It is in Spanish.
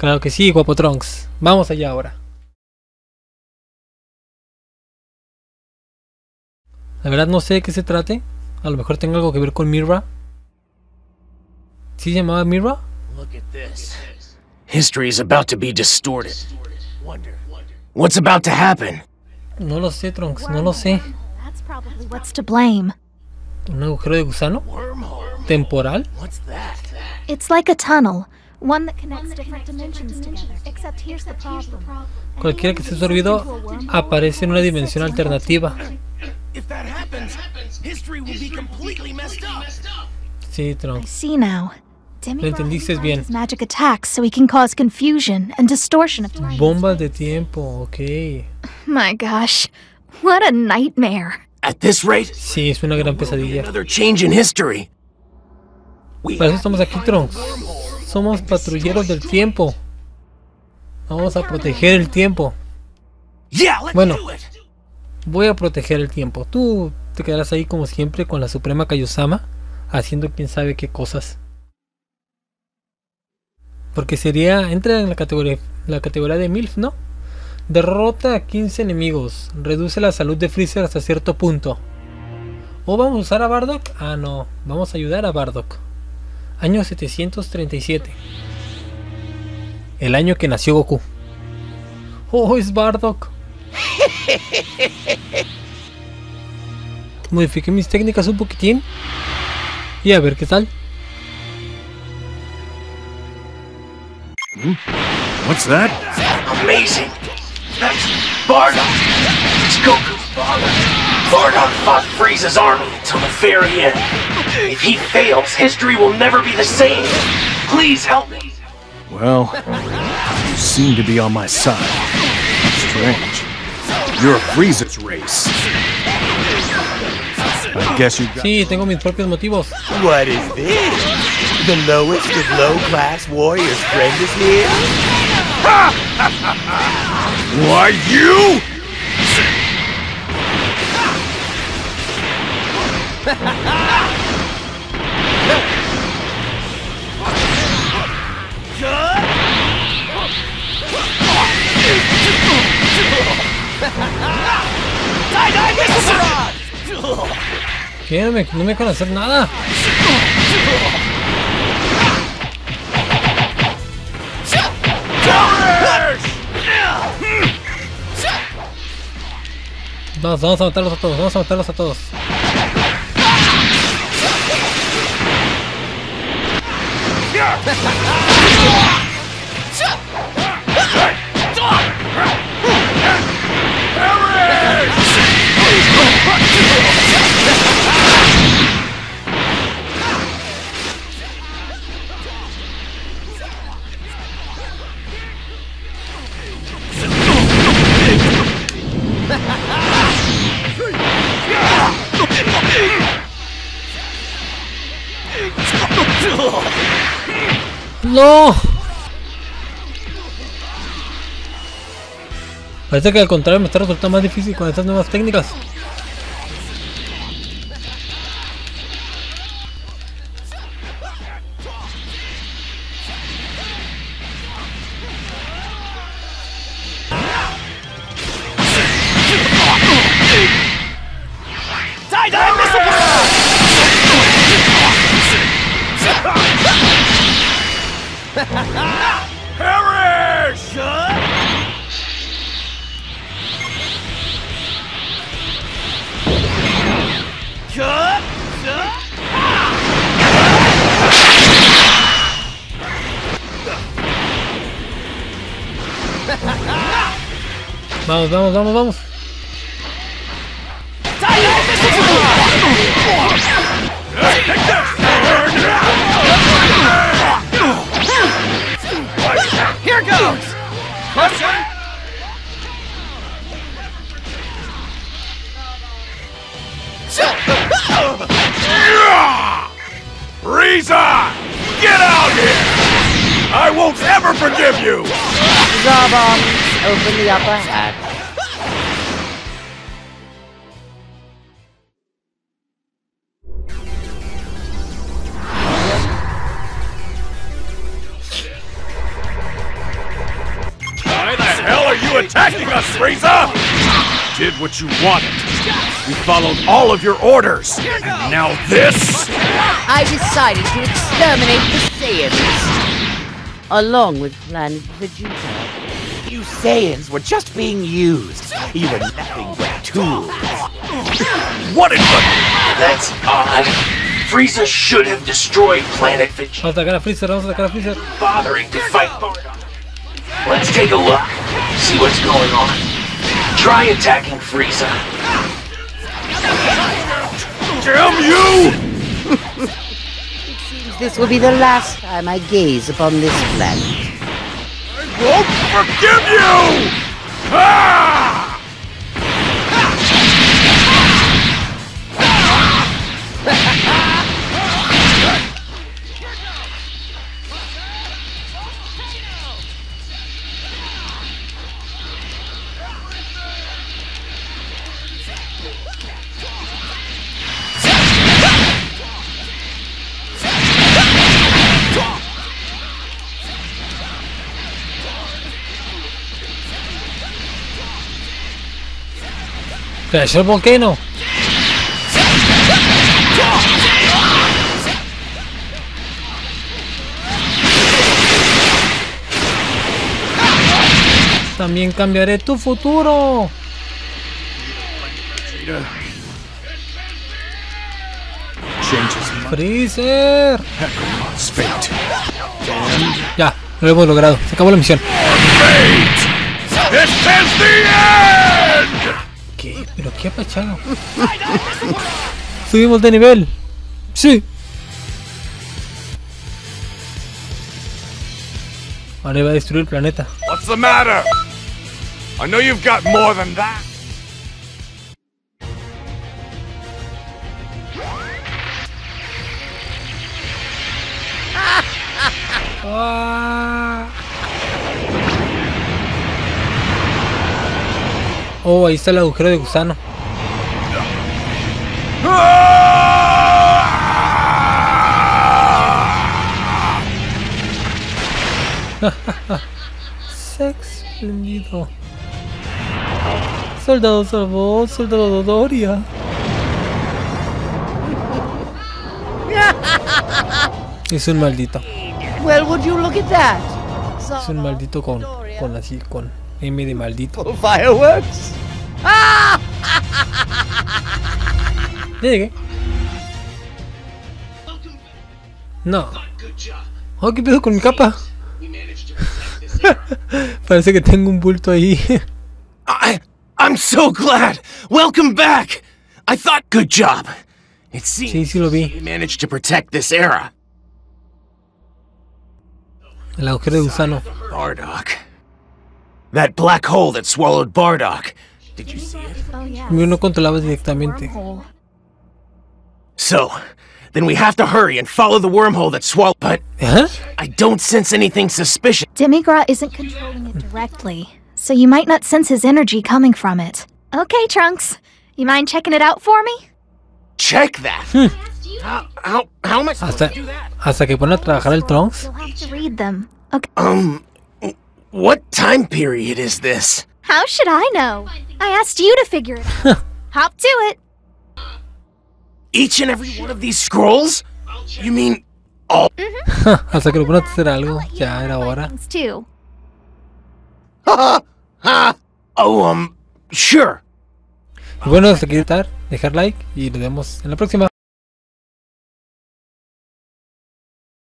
Claro que sí, guapo Trunks. Vamos allá ahora. La verdad no sé de qué se trate. A lo mejor tenga algo que ver con Mira. ¿Sí se llamaba Mira? Look at this. History is about to be distorted. What's about to happen? No lo sé, Trunks, no lo sé. That's probably what's to blame. ¿Un agujero de gusano? ¿Temporal? What's that? It's like a tunnel, one that connects different dimensions together. Except here's the problem. Cualquiera que esté absorbido aparece en una dimensión alternativa. If that happens, history will be completely messed up. Sí, I Trunks. see now. Lo entendiste bien. His magic attacks so he can cause confusion and distortion of time. Bombas de tiempo, ok. My gosh, what a nightmare. At this rate, Sí, es una gran pesadilla. another change in history. Para eso estamos aquí, Trunks. Somos patrulleros del tiempo. Vamos a proteger el tiempo. Yeah, let's Bueno. do it. Voy a proteger el tiempo. Tú te quedarás ahí como siempre con la Suprema Kaiosama, haciendo quién sabe qué cosas. Porque entra en la categoría de MILF, ¿no? Derrota a 15 enemigos. Reduce la salud de Freezer hasta cierto punto. ¿O vamos a usar a Bardock? Ah, no. Vamos a ayudar a Bardock. Año 737. El año que nació Goku. Oh, es Bardock. Modifiqué mis técnicas un poquitín. Y a ver qué tal. What's that? Amazing. That's Bardock. It's Goku's father. Bardock fought Frieza's army until the very end. If he fails, history will never be the same. Please help me. Well, you seem to be on my side. Strange. You're a Frieza's race. I guess you got... Sí, tengo mis propios motivos. What is this? The lowest of low-class warriors' friend is here? Why, you? ¿Qué? No me dejan hacer nada. Vamos a matarlos a todos, vamos a matarlos a todos. ¡No! Parece que al contrario me está resultando más difícil con estas nuevas técnicas. Vamos, vamos, vamos, vamos. Here goes! Frieza! Get out here! I won't ever forgive you! Bombs open the upper hatch. attacking us, Frieza? Did what you wanted. We followed all of your orders. And now this? I decided to exterminate the Saiyans, along with Planet Vegeta. You Saiyans were just being used. You were nothing but tools. What in the... That's odd. Frieza should have destroyed Planet Vegeta, Vamos a atacar a Freezer, vamos a atacar a Freezer. bothering to fight Bardock. Let's take a look, see what's going on. Try attacking Frieza. Damn you! This will be the last time I gaze upon this planet. Won't forgive you! Ah! Crash el volcano. También cambiaré tu futuro. Changes my Freezer. Kakarot's fate. Ya, lo hemos logrado. Se acabó la misión. Fate! This is the end! ¿Qué? ¿Pero qué ha pachado? Subimos de nivel. Sí. Ahora iba a destruir el planeta. What's the matter? I know you've got more than that. Ah. Oh, ahí está el agujero de gusano. Sex espléndido. Soldado salvó, soldado Doria. Es un maldito. Well, would you look at that? Es un maldito con así, con M de maldito. Fireworks? Ah! Ya llegué. No. Oh, ¿qué pedo con mi capa? Parece que tengo un bulto ahí. I'm so glad. Welcome back. I thought, good job. It seems Sí lo vi. we managed to protect this era. El agujero de gusano. Bardock. That black hole that swallowed Bardock. Did you see it? Oh, yeah. Yo no controlaba directamente. Wormhole. So, then we have to hurry and follow the wormhole that swallowed. But ¿Ah? I don't sense anything suspicious. Demigra isn't controlling it directly, so you might not sense his energy coming from it. Okay, Trunks. You mind checking it out for me? Check that. How am I supposed to do that? Hasta que pone a trabajar el Trunks. You'll have to read them. Okay. What time period is this? How should I know? I asked you to figure it out. Hop to it. Each and every one of these scrolls? You mean all? Hasta que lo pone a hacer algo. Ya era hora. Things too. Oh, sure. Y bueno, hasta aquí dejar like y nos vemos en la próxima.